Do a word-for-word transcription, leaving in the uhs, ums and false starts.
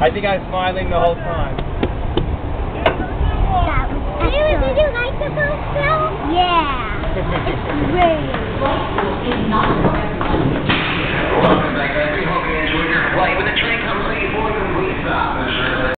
I think I was smiling the whole time. Did you like the boat film? Yeah. Great.